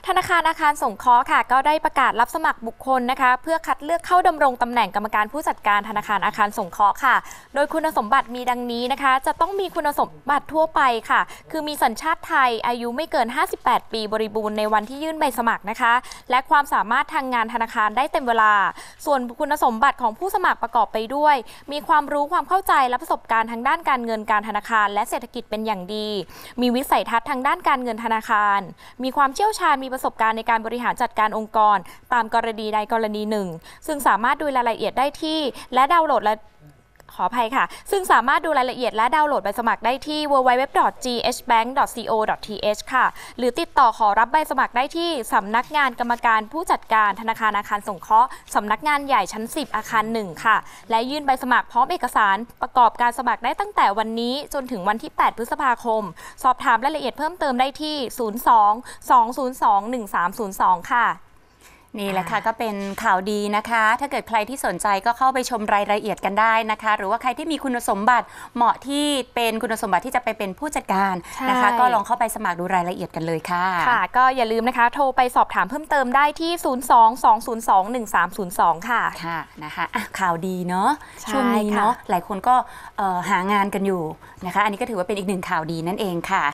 ธนาคารอาคารสงเคราะห์ค่ะก็ได้ประกาศรับสมัครบุคคลนะคะเพื่อคัดเลือกเข้าดำรงตำแหน่งกรรมการผู้จัดการธนาคารอาคารสงเคราะห์ค่ะโดยคุณสมบัติมีดังนี้นะคะจะต้องมีคุณสมบัติทั่วไปค่ะคือมีสัญชาติไทยอายุไม่เกิน58ปีบริบูรณ์ในวันที่ยื่นใบสมัครนะคะและความสามารถทางงานธนาคารได้เต็มเวลาส่วนคุณสมบัติของผู้สมัครประกอบไปด้วยมีความรู้ความเข้าใจและประสบการณ์ทางด้านการเงินการธนาคารและเศรษฐกิจเป็นอย่างดีมีวิสัยทัศน์ทางด้านการเงินธนาคารมีความเชี่ยวชาญมีประสบการณ์ในการบริหารจัดการองค์กรตามกรณีใดกรณีหนึ่งซึ่งสามารถดูรายละเอียดได้ที่และดาวน์โหลดและขออภัยค่ะซึ่งสามารถดูรายละเอียดและดาวน์โหลดใบสมัครได้ที่ www.ghbank.co.th ค่ะหรือติดต่อขอรับใบสมัครได้ที่สำนักงานกรรมการผู้จัดการธนาคารอาคารสงเคราะห์สำนักงานใหญ่ชั้น10อาคาร1ค่ะและยื่นใบสมัครพร้อมเอกสารประกอบการสมัครได้ตั้งแต่วันนี้จนถึงวันที่8พฤษภาคมสอบถามรายละเอียดเพิ่มเติมได้ที่02-202-1302ค่ะนี่แหละค่ะก็เป็นข่าวดีนะคะถ้าเกิดใครที่สนใจก็เข้าไปชมรายละเอียดกันได้นะคะหรือว่าใครที่มีคุณสมบัติเหมาะที่เป็นคุณสมบัติที่จะไปเป็นผู้จัดการนะคะก็ลองเข้าไปสมัครดูรายละเอียดกันเลยค่ะค่ะก็อย่าลืมนะคะโทรไปสอบถามเพิ่มเติมได้ที่02-202-1302ค่ะค่ะนะคะข่าวดีเนาะช่วงนี้เนาะหลายคนก็หางานกันอยู่นะคะอันนี้ก็ถือว่าเป็นอีกหนึ่งข่าวดีนั่นเองค่ะ